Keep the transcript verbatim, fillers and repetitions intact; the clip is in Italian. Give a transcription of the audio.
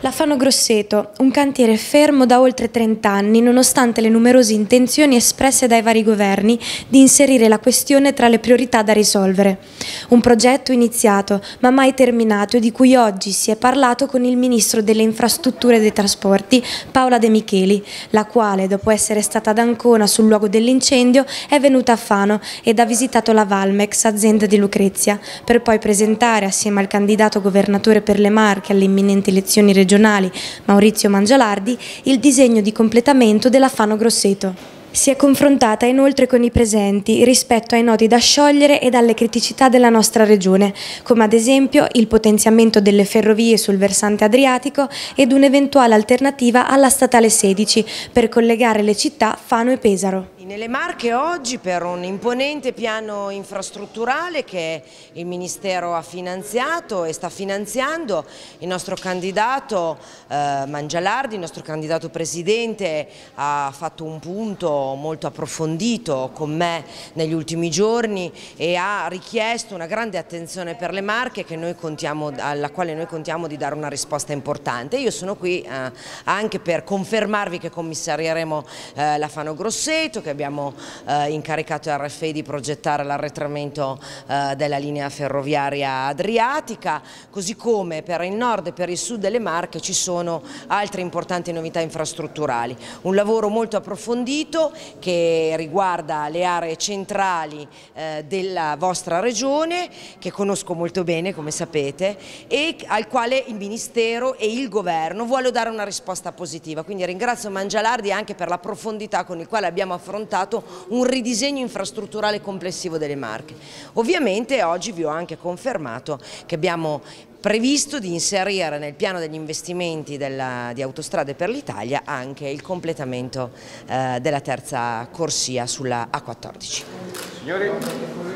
La Fano Grosseto, un cantiere fermo da oltre trenta anni nonostante le numerose intenzioni espresse dai vari governi di inserire la questione tra le priorità da risolvere. Un progetto iniziato ma mai terminato e di cui oggi si è parlato con il Ministro delle Infrastrutture e dei Trasporti Paola De Micheli, la quale dopo essere stata ad Ancona sul luogo dell'incendio è venuta a Fano ed ha visitato la Valmex, azienda di Lucrezia, per poi presentare assieme al candidato governatore per le Marche alle imminenti elezioni regionali Maurizio Mangialardi il disegno di completamento della Fano Grosseto. Si è confrontata inoltre con i presenti rispetto ai nodi da sciogliere e alle criticità della nostra regione, come ad esempio il potenziamento delle ferrovie sul versante adriatico ed un'eventuale alternativa alla statale sedici per collegare le città Fano e Pesaro. Nelle Marche oggi per un imponente piano infrastrutturale che il Ministero ha finanziato e sta finanziando, il nostro candidato eh, Mangialardi, il nostro candidato presidente, ha fatto un punto molto approfondito con me negli ultimi giorni e ha richiesto una grande attenzione per le Marche che noi contiamo, alla quale noi contiamo di dare una risposta importante. Io sono qui eh, anche per confermarvi che commissarieremo eh, la Fano Grosseto, che abbiamo eh, incaricato R F I di progettare l'arretramento eh, della linea ferroviaria adriatica, così come per il nord e per il sud delle Marche ci sono altre importanti novità infrastrutturali. Un lavoro molto approfondito che riguarda le aree centrali eh, della vostra regione, che conosco molto bene come sapete, e al quale il Ministero e il Governo vuole dare una risposta positiva. Quindi ringrazio Mangialardi anche per la profondità con il quale abbiamo affrontato un ridisegno infrastrutturale complessivo delle Marche. Ovviamente oggi vi ho anche confermato che abbiamo previsto di inserire nel piano degli investimenti della, di Autostrade per l'Italia anche il completamento eh, della terza corsia sulla A quattordici. Signori.